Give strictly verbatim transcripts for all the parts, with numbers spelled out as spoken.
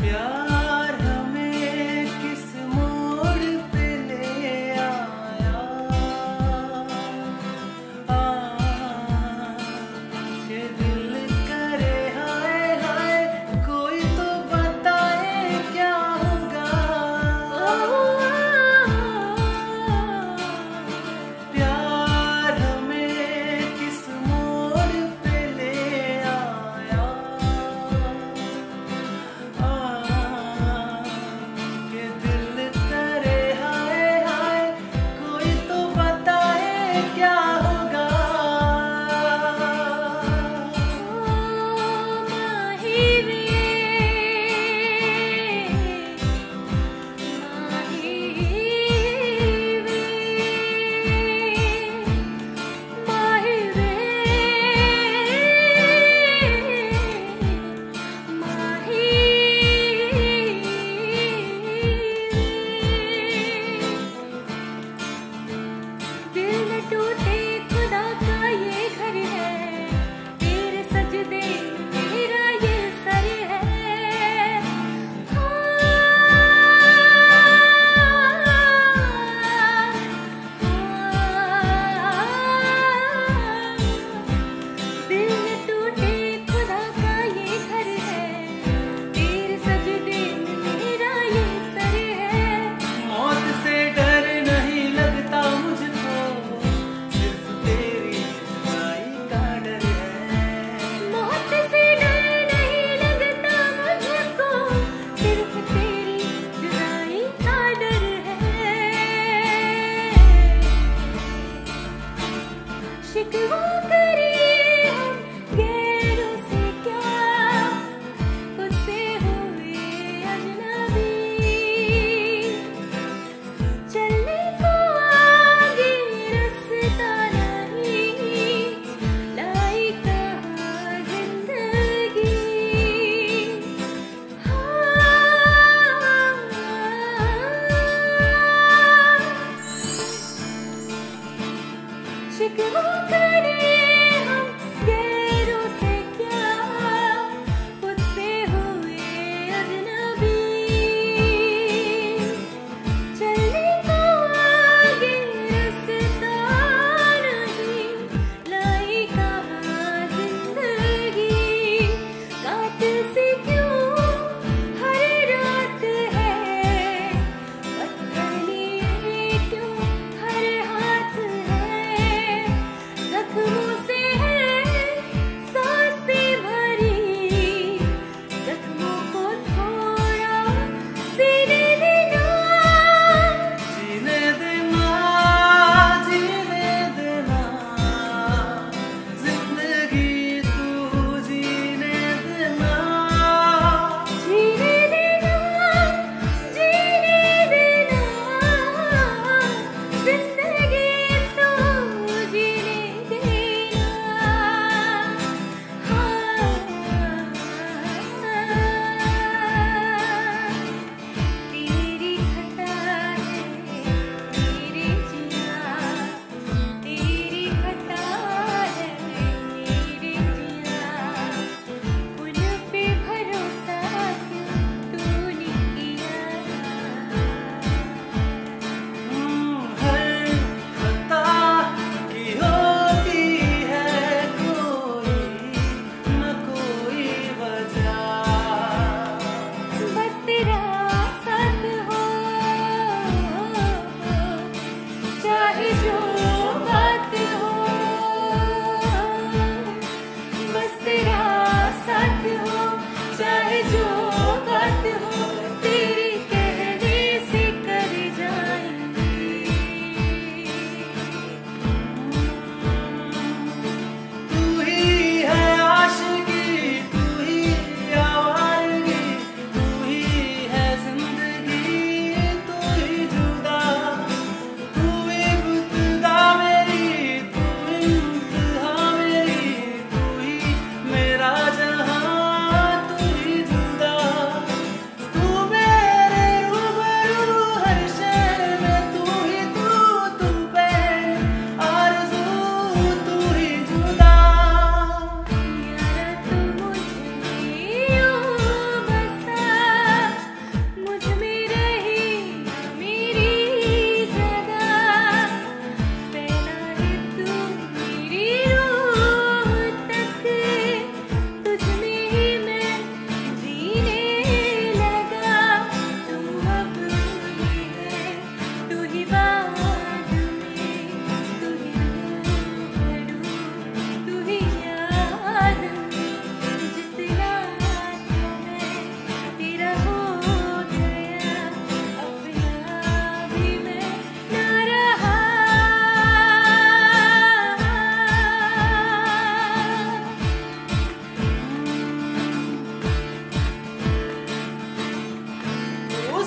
प्यार हमें किस मोड़ पे ले आया, आ, के दिल करे हाय हाय कोई तो बताए क्या होगा। प्यार हमें किस मोड़ पे ले आया, आ,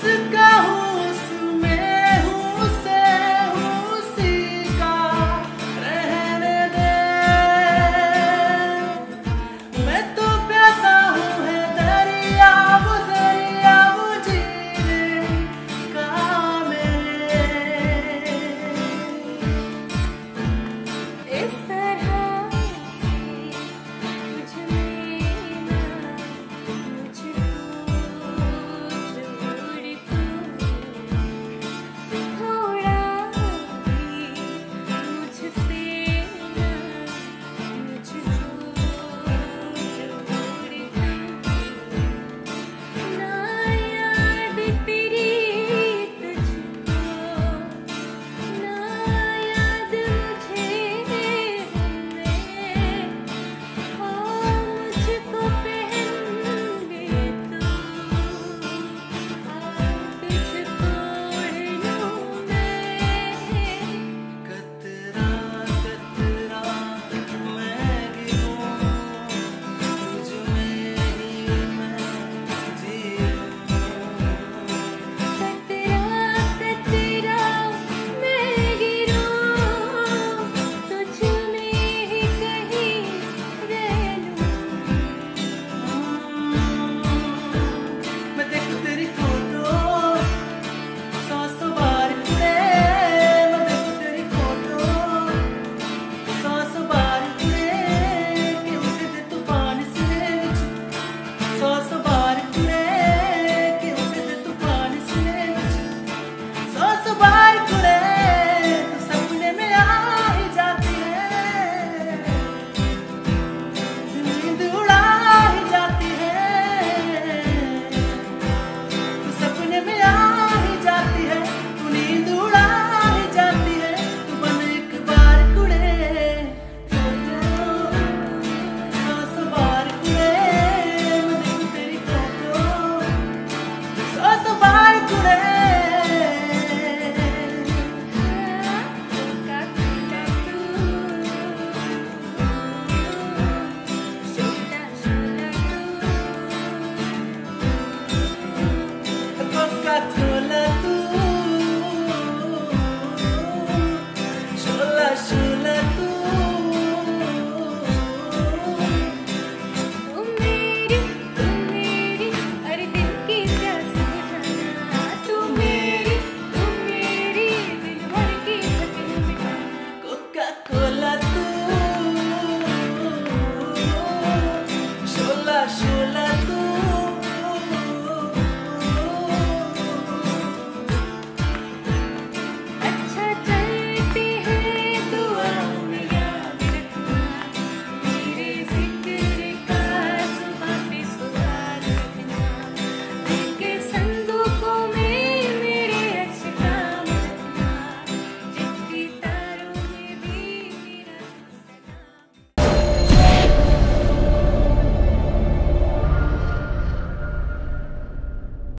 जिसका हूँ उसमें हूँ से हूँ उसी का रहने दे। मैं तो प्यासा हूँ है दरिया वो दरिया वो जीने का मेरे। इस तरह से मुझ में ना मुझको जोड़ तू थोड़ा भी मुझसे ना मुझको जोड़ तू। ना याद तेरी तुझको ना याद मुझे मैं हो मुझको पहन ले तू आप तुझको लूं मैं। कतरा कतरा मैं गिरूं तुझ में ही मैं जीऊं। कतरा कतरा मैं गिरूं तुझ में ही कहीं रह लूं। मैं देखूं तेरी फोटो सौ सौ बार कुड़े। मैं देखूं तेरी फोटो सौ सौ बार कुड़े कि उठदे तूफान सिरे विच। सौ सौ बार कुड़े कि उठदे तूफान सिरे विच। सौ सौ बार कुड़े तू सपने में आ ही जाती है। नींद उड़ा ही जाती है। तू सपने में आ ही जाती है। तू नींद उड़ा ही जाती है। तू बन एक बार कुड़े फोटो सौ सौ बार कुड़े। मैं देखूं तेरी फोटो सौ सौ बार कुड़े।